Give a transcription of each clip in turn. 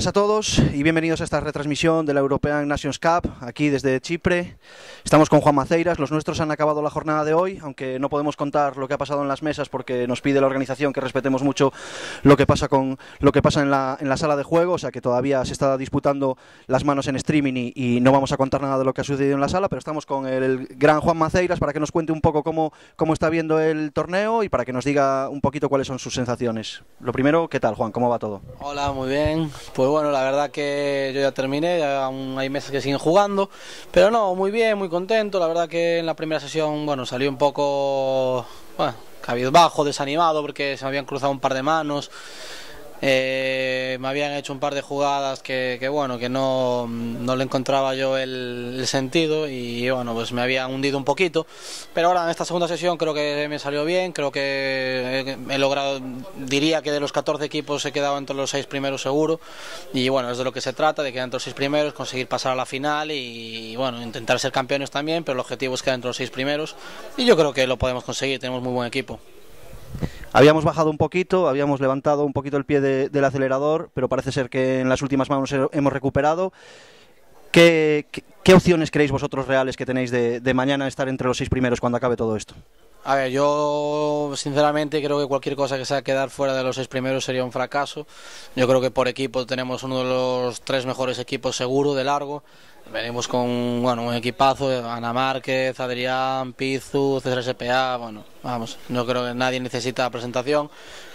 buenas a todos y bienvenidos a esta retransmisión de la European Nations Cup, aquí desde Chipre. Estamos con Juan Maceiras, los nuestros han acabado la jornada de hoy, aunque no podemos contar lo que ha pasado en las mesas porque nos pide la organización que respetemos mucho lo que pasa en la sala de juego, o sea que todavía se está disputando las manos en streaming y no vamos a contar nada de lo que ha sucedido en la sala, pero estamos con el gran Juan Maceiras para que nos cuente un poco cómo está viendo el torneo y para que nos diga un poquito cuáles son sus sensaciones. Lo primero, ¿qué tal, Juan? ¿Cómo va todo? Hola, muy bien. Pues bueno, la verdad que yo ya terminé, ya aún hay meses que siguen jugando, pero no, muy bien, muy contento. La verdad que en la primera sesión, bueno, salí un poco, cabizbajo, desanimado, porque se me habían cruzado un par de manos. Me habían hecho un par de jugadas que no le encontraba yo el sentido y bueno, pues me habían hundido un poquito, pero ahora en esta segunda sesión creo que me salió bien, creo que he logrado, diría que de los 14 equipos he quedado entre los 6 primeros seguro y bueno, es de lo que se trata, de quedar entre los 6 primeros, conseguir pasar a la final y bueno, intentar ser campeones también, pero el objetivo es quedar entre los 6 primeros y yo creo que lo podemos conseguir, tenemos muy buen equipo. Habíamos bajado un poquito, habíamos levantado un poquito el pie del acelerador, pero parece ser que en las últimas manos hemos recuperado. ¿Qué opciones creéis vosotros reales que tenéis de mañana estar entre los 6 primeros cuando acabe todo esto? A ver, yo sinceramente creo que cualquier cosa que sea quedar fuera de los 6 primeros sería un fracaso. Yo creo que por equipo tenemos uno de los 3 mejores equipos seguro de largo. Venimos con un equipazo, Ana Márquez, Adrián, Pizu, César S.P.A. Bueno, vamos, no creo que nadie necesita presentación.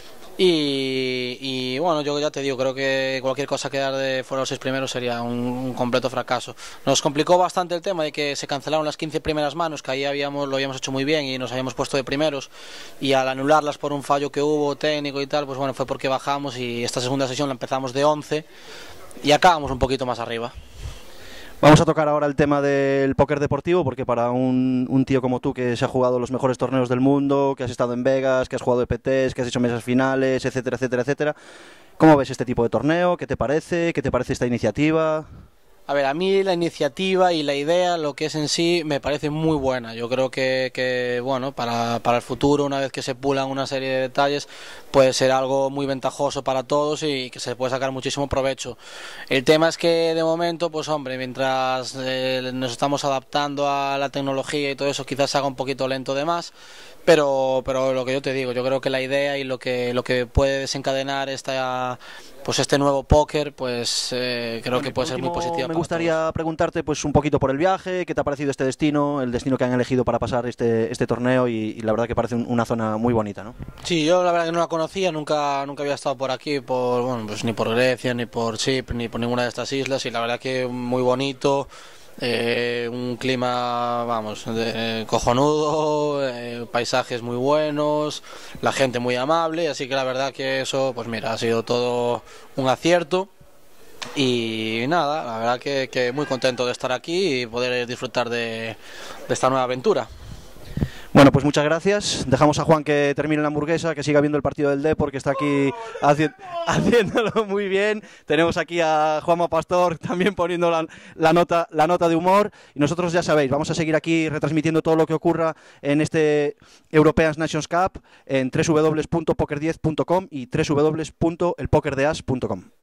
Y bueno, yo ya te digo, creo que cualquier cosa quedar de fuera de los 6 primeros sería un completo fracaso. Nos complicó bastante el tema de que se cancelaron las 15 primeras manos, que ahí lo habíamos hecho muy bien y nos habíamos puesto de primeros, y al anularlas por un fallo que hubo técnico y tal, pues bueno, fue porque bajamos y esta segunda sesión la empezamos de 11 y acabamos un poquito más arriba. Vamos a tocar ahora el tema del póker deportivo, porque para un tío como tú que se ha jugado los mejores torneos del mundo, que has estado en Vegas, que has jugado EPTs, que has hecho mesas finales, etcétera, etcétera, etcétera, ¿cómo ves este tipo de torneo? ¿Qué te parece? ¿Qué te parece esta iniciativa? A ver, a mí la iniciativa y la idea, lo que es en sí, me parece muy buena. Yo creo que bueno, para el futuro, una vez que se pulan una serie de detalles, puede ser algo muy ventajoso para todos y que se puede sacar muchísimo provecho. El tema es que de momento, pues hombre, mientras nos estamos adaptando a la tecnología y todo eso, quizás se haga un poquito lento de más. Pero lo que yo te digo, yo creo que la idea y lo que puede desencadenar este nuevo póker, pues creo que puede ser muy positivo. Me gustaría preguntarte pues un poquito por el viaje, qué te ha parecido este destino, el destino que han elegido para pasar este torneo y la verdad que parece una zona muy bonita, ¿no? Sí, yo la verdad que no la conocía, nunca había estado por aquí, pues ni por Grecia, ni por Chipre, ni por ninguna de estas islas y la verdad que muy bonito. Un clima, cojonudo, paisajes muy buenos, la gente muy amable, así que la verdad que eso, pues mira, ha sido todo un acierto y nada, la verdad que muy contento de estar aquí y poder disfrutar de esta nueva aventura. Bueno, pues muchas gracias. Dejamos a Juan que termine la hamburguesa, que siga viendo el partido del Depor, que está aquí haciéndolo muy bien. Tenemos aquí a Juanma Pastor también poniendo la nota de humor. Y nosotros ya sabéis, vamos a seguir aquí retransmitiendo todo lo que ocurra en este European Nations Cup en www.poker10.com y www.elpokerdeas.com.